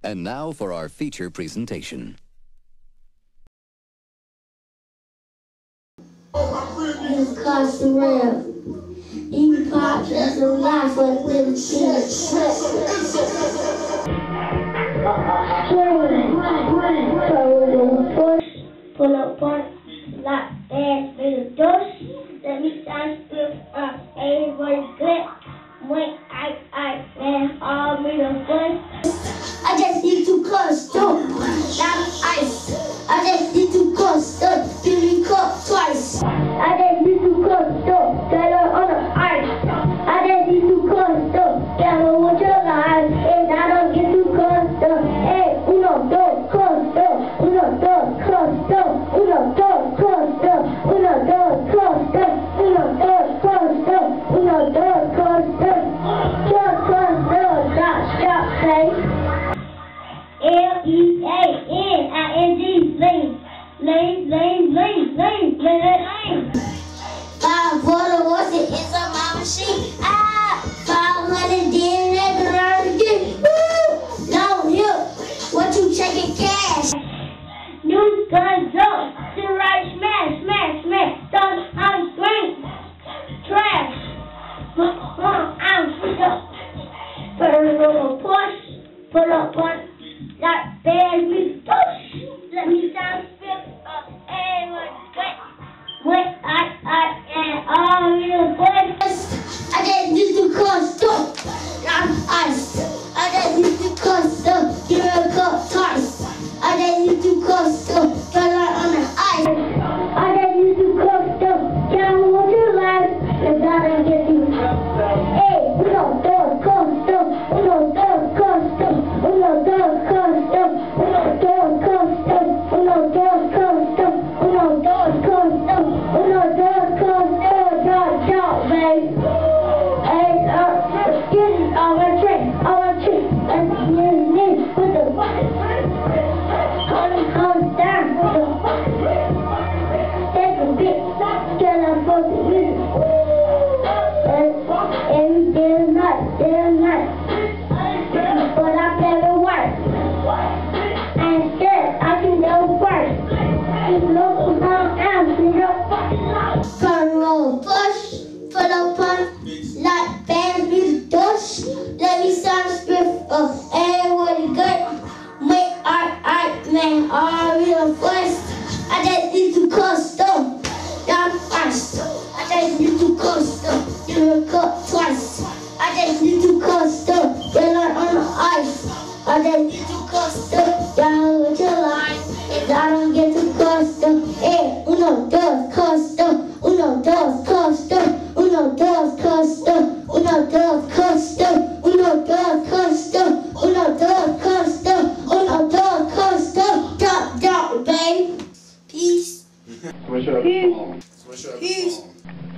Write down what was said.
And now for our feature presentation. It's cost real. You pop just a lot for little kids. Pull up on like ass little dust. Let me sound split up. Everybody good. When man, all me the fuss. I just need to custom. Not ice. I just need to custom. Give me cup twice. I just need to custom. Get her on the ice. I just need to custom. Get her with your life. And I don't get to custom. Hey, uno, dos, custom. Uno, dos, custom. Uno, dos, custom. Uno, dos, custom. Uno, dos, custom. Uno, dos, custom. Just custom. Stop, say. Leaning, lane. 5 water was it? It's on my machine. 500 in that garage again. Woo! Long hill. What you checking cash? New guns up. To the right, smash. Don't I'm green. Trash. I'm up. Pull up on like bears with push. Let me down spit up everyone good. When I and all you boys. I just need to custom. I'm ice. I just need to custom. Give her a cup twice. I just need to custom. Get her on the ice. I just need to custom. Get her with your life. And gotta get you. Hey, we don't do it custom. We don't do it custom. We don't do it custom. We don't do it custom. We don't do it custom. We don't do it custom. We don't do it custom. Dog, babe. Hey, get it on my trick. And with the hold down. Take a bit. Get up for the music. And they're not. But I better work. And scared I can go first. Just look around and see your front row push. Pull up on like bands with dust. Let me sound script of everybody good. Make art, man, all real fuss. I just need to custom. Down first. I just need to custom. Give her a cup twice. I just need to custom. Get her on the ice. I just need to custom. Down with your life. And I don't get to custom. Hey, uno, dos, custom. Uno, dos, custom. Uno, dos, custom. Uno, dos, custom. Uno, dos, custom. Uno, dos, custom. Uno, dos, custom. Drop, babe. Peace. Switch up. Peace. Switch up. Peace.